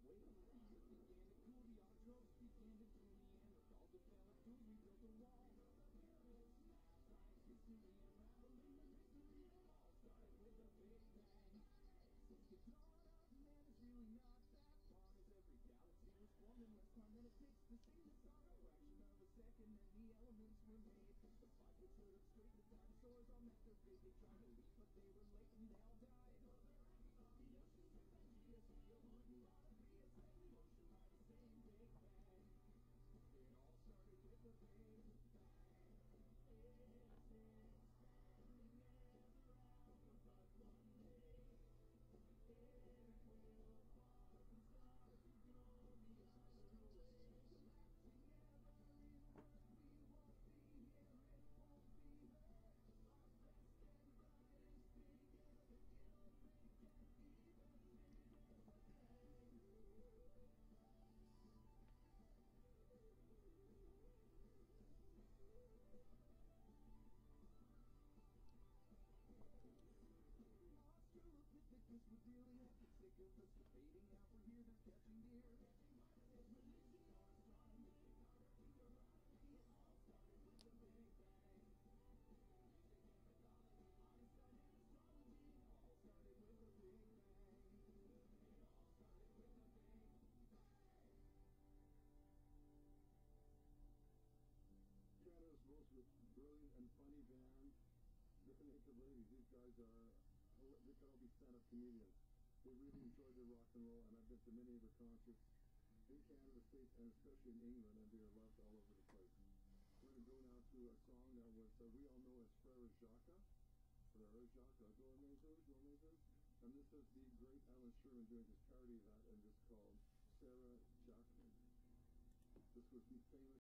Canada's most brilliant and funny band, Bare Naked Ladies. These guys are, they could all be stand-up comedians. They really enjoy their rock and roll, and I've been to many of their concerts in Canada, the States, and especially in England, and they are loved all over the place. We're going to go now to a song that was we all know as Frère Jacques. Frère Jacques, Dormezos. And this is the great Alan Sherman doing his parody of that, and it's called Sarah Jacqueline. This was famous.